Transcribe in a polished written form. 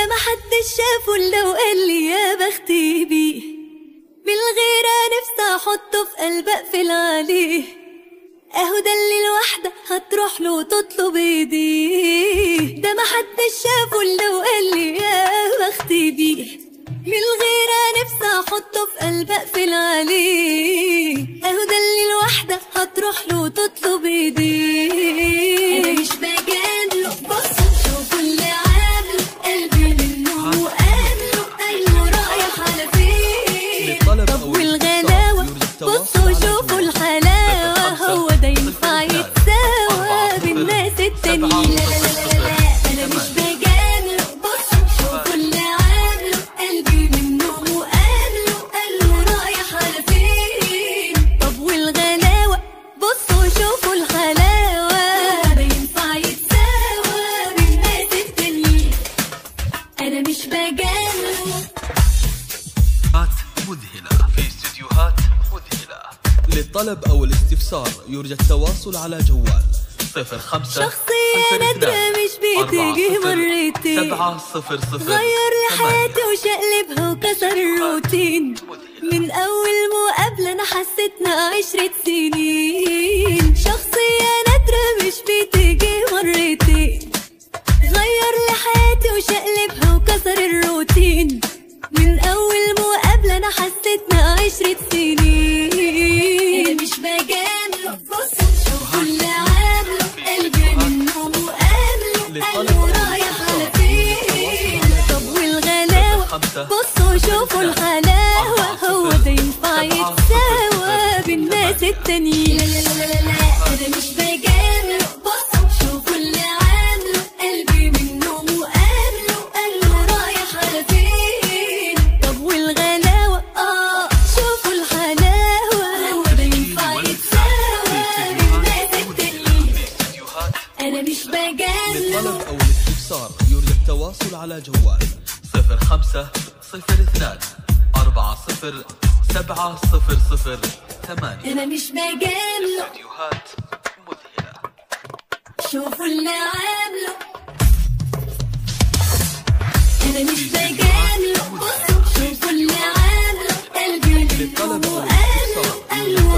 ده محدش شافه الا وقال لي يا بختي بيه، بالغيرة نفسي احطه في قلب اقفل عليه، اهو ده اللي الواحدة هتروح له وتطلب ايديه. ده محدش شافه الا وقال لي يا بختي بيه، بالغيرة نفسي احطه في قلب اقفل عليه، اهو ده اللي الواحدة هتروح له وتطلب ايديه. انا مش بجادله، بصوا شوفوا اللي عامله، قلبي منه وقابله، قلبه رايح على فين. طب والغلاوة بصوا شوفوا الحلاوة، هو ده ينفع يتساوى بالناس التانيين. لا لا لا لا انا مش بجادله، بصوا شوفوا اللي عامله، قلبي منه وقابله، قلبه رايح على فين. طب والغلاوة بصوا شوفوا الحلاوة، هو ده ينفع يتساوى بالناس التانيين. انا مش بجادله. مذهلة في استديوهات مذهلة. للطلب أو الاستفسار يرجى التواصل على جوال 05 شخصية نادرة مش بتيجي مرتين، 700 غير لي حياتي وشقلبها وكسر الروتين. من أول مقابلة أنا حسيتنا 10 سنين. شخصية نادرة مش بتيجي مرتين، غير لي حياتي وشقلبها وكسر الروتين. من أول مقابلة أنا حسيتنا 10 سنين. أنا مش بجامله، بصوا شوفوا اللي عامله، قلبي منه وقابله، قلبه رايح على فين. طب والغلاوة بصوا شوفوا الحلاوة، هو ده ينفع يتساوى بالناس التانيين. لا لا لا لا لا أنا مش بجامله، بصوا شوفوا اللي عامله، قلبي منه وقابله، قلبه رايح على فين. طب والغلاوة شوفوا الحلاوة، هو ده ينفع يتساوى بالناس التانيين. أنا مش بجامله. للطلب أو الاستفسار يرجى التواصل على جوال 05 02 40 700 أنا مش بجامله. استديوهات مذهلة. شوفوا اللي عامله. أنا مش بجامله، بصوا شوفوا اللي عامله، قلبي منه وقابله، قلبه